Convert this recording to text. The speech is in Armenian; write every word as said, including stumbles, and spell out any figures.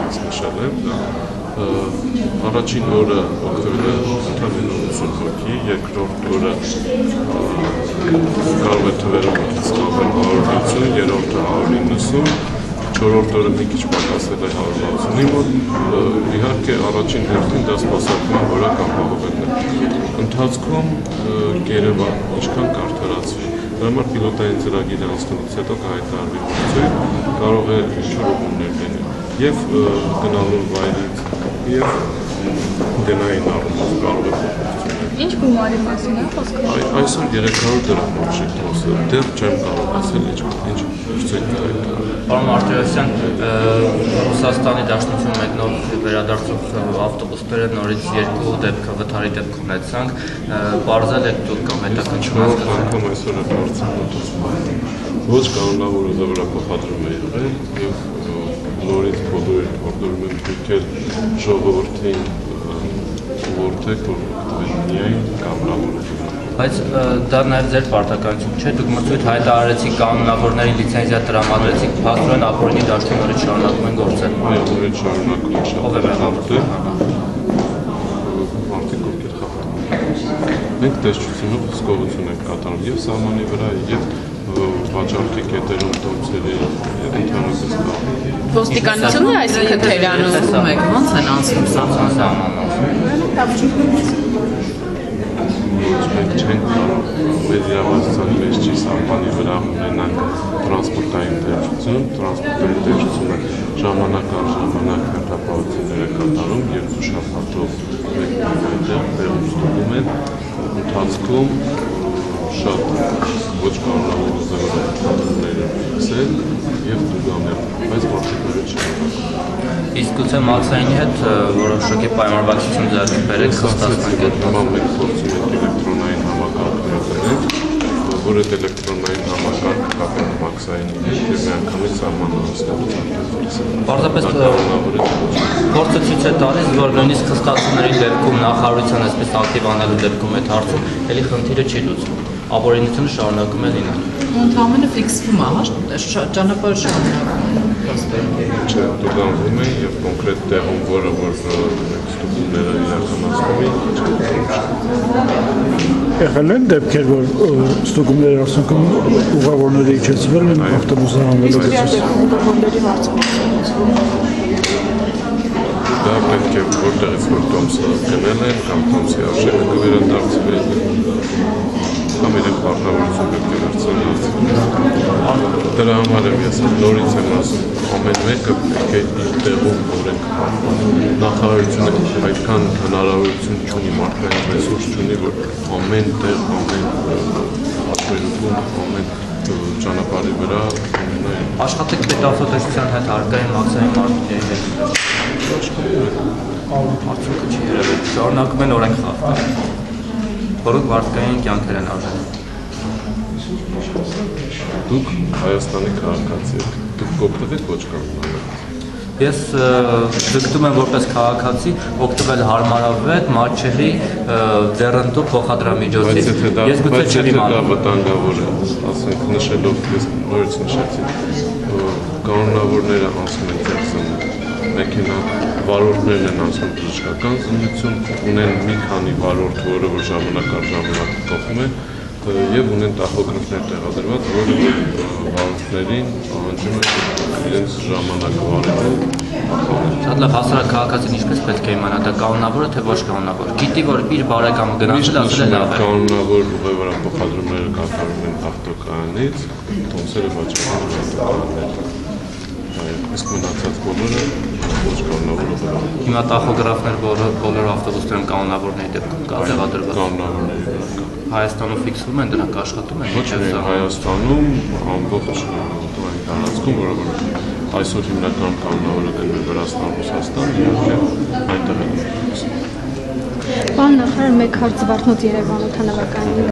ես նշել եմ, առաջին օրը օգտվել է ընդհանրապես ութսուն հոգի, երկրորդ օրը կարող է թվերով ստանալ հարյուր ութսուն, երրորդը հարյուր իննսուն, չորրորդ օրը մի քիչ պակասել է հարյուր վաթսունի մոտ, իհարկե առաջին հերթին դա սպասարկման որակ ապահովել է։ Ընթացքում կերևա ինչքան կարդարացվի, դրա համար պիլոտային ծրագիրը անցնելուց հետո կհայտարարվի մրցույթ, կարող է ինչ-որ ուղումներ լինել և գնալու վայրից, և գնային առումով կարող է փոխություններ։ Ինչ գումարի մասին է խոսքը։ Այսօր երեք հարյուր դրամ արժի տոմսը, դեռ չեմ կարող ասել ինչ մրցույթ կհայտարարվի։ Պարոն Մարտիրոսյան, Ռուսաստանի Դաշնություն մեկնող վերադարձող ավտոբուսները նորից երկու դեպք վթարի դեպք ունեցանք, պարզել եք դուք կամ հետաքննություն հասկացել։ Անգամ այսօր է բարձրացնում։ Ոչ կանոնավոր ուղևորափոխադրում է եղել և նորից բոլորը փորձում են թույլ ժողովրդին ուղղորդել, որ օգտվել միայն կանոնավոր Բայց դա նաև ձեր պարտականություն չէ, դուք մրցույթ հայտարարեցիք, կանոնավորների լիցենզիա տրամադրեցիք, փաստորեն ապօրինի դաշտում նորից շարունակում են գործել։ Այո, նորից շարունակում են Ով է մեղավորվել։ Մարդիկ ովքեր խախտում են։ Մենք տեսչությունով հսկողություն ենք կատարում և սահմանի վրա, և վաճառքի կետերում տոմսերի ընդհանրապես կա։ Ոստիկանությունն է այսինքն թերանում եք, ո՞նց են անցնում սահմանով։ Մենք չենք կարող մեր իրավասության մեջ չի սահմանի վրա ունենանք տրանսպորտային տեղություն, տրանսպորտային տեղությունը ժամանակ առ ժամանակ հերթապահություններ է կատարում և շաբաթով մեկ այնտեղ տեղում ստուգում են, ընթացքում շատ ոչ կանոնավոր ուղևորափոխադրումներ են սկսել և տուգանել, բայց մարդիկները չեն։ Իսկ գուցե Մաքսայինի հետ որոշակի պայմանավորվածություն ձեռք բերեք խստացնենք այդ բանը։ Մենք փորձում ենք էլեկտրոնային համակարգներ դնել, որ այդ էլեկտրոնային համակարգը կապենք Մաքսայինի հետ և միանգամից սահմանը հասնելու արդյունքները։ Պարզապես փորձը ցույց է տալիս, որ նույնիսկ խստացումների դեպքում նախարարության այսպես ակտիվ անելու դեպքում այդ հարցում էլի խնդիրը չի լուծվում։ Ապօրինությունը շարունակում է լինել։ Ընդհանրապես ֆիքսվում է, ճանապարհը շարունակվում է։ Չէ, տուգանվում է և կոնկրետ տեղում, որը որ ստուգումները իրականացնում են, եղել են դեպքեր, որ ստուգումների արդյունքում ուղևորները իջեցվել են ավտոբուսը հանվելու Դա պետք է որտեղից որ տոմսը գնել են, կամ տոմսի արժեքը կվերադարձվել կամ իրենք պարտավորություն պետք է վերցնել։ Դրա համար եմ ես նորից եմ ասում, ամեն մեկը պետք է իր տեղում օրենք պահպանել։ Նախարարությունը այդքան հնարավորություն չունի, մարդկային ռեսուրս չունի, որ ամեն տեղ, ամեն հաշվերում, ամեն ճանապարհի վրա ունենային։ Աշխատեք պետավտոտեսության հետ հարկային Մաքսային մարդուների հետ։ Արդյունքը չի երևել, շարունակում են օրենք խախտել, որոնք մարդկային կյանքեր են արժանի։ Դուք Հայաստանի քաղաքացի եք, դուք կօգտվեք ոչ կանոնավոր։ Ես ձգտում եմ որպես քաղաքացի օգտվել հարմարավետ, մատչելի, ձեռնտու փոխադրամիջոցից։ Ես գուցե չեմ իմանում։ Դա վտանգավոր է, ասենք նշելով, ես նորից նշեցի, կանոնավորները անցնում են ձեռսնունդ, մեքենա վարորդներն են անցնում բժշկական զինվորություն, ունեն մի քանի վարորդ, որը որ ժամանակ առ ժամանակ փոխում է, և ունեն տախոգրաֆներ տեղադրված, որը վարորդներին պահանջում է իրենց ժամանակը վարելու։ Շատ լավ, հասարակ քաղաքացին ինչպես պետք է իմանա, դա կանոնավոր է թե ոչ կանոնավոր։ Գիտի, որ իր բարեկամը գնացել, ասել է լավ է։ Կանոնավոր ուղևորափոխադրումները կատարվում են ավտոկայանից, տոմսերը վաճառվում են ավտոկայանից։ Իսկ մնացած բոլորը ոչ կանոնավոր ուղևորափոխադրում։ Հիմա տախոգրաֆներ բոլոր ավտոբուսներում կանոնավորների դեպքում կա տեղադրված։ Կանոնավորների վրա կա։ Հայաստանում ֆիքսվում են, դրանք աշխատում են։ Ոչ միայն Հայաստանում, ամբողջ տարածքում, որը որ այսօր հիմնական կանոնավորը դնում է Վրաստան, Ռուսաստան, իհարկե այնտեղ է։ Պարոն նախարար, մեկ հարց Զվարթնոց Երևան օդանավակայանի